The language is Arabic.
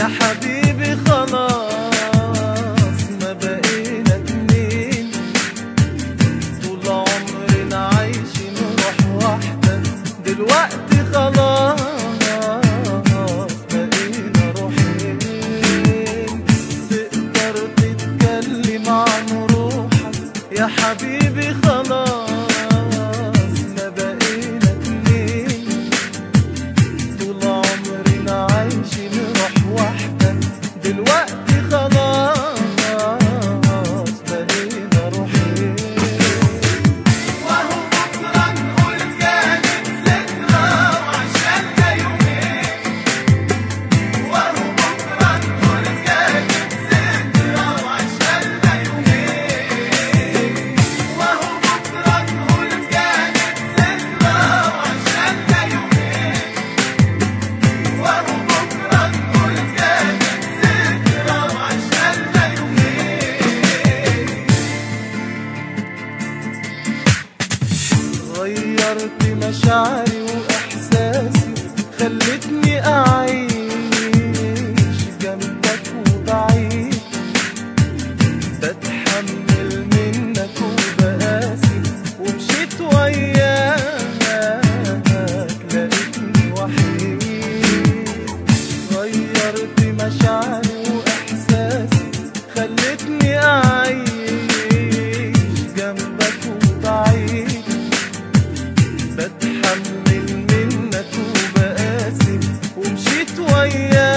يا حبيبي خلاص ما بقينا اتنين، طول عمرنا عايشين روح واحدة، دلوقتي خلاص بقينا روحين. تقدر تتكلم عن روحك يا حبيبي خلاص ما بقينا اتنين، طول عمرنا عايشين روح واحدة، دلوقتي خلاص بقينا روحين. وهو بكرة نقول كانت ذكرى وعشاننا يومين، وهو بكرة نقول كانت ذكرى وعشاننا يومين، وهو بكرة نقول كانت ذكرى وعشاننا يومين، وهو بكرة نقول كانت ذكرى وعشاننا يومين. غيرت مشاعري واحساسي، خلتني اعيش جنبك وبعيد، بتحمل منك وبقاسي، ومشيت وياك لقيتني وحيد. غيرت مشاعري واحساسي، خلتني اعيش جنبك وبعيد، بتحمل منك وبقاسي، ومشيت وياك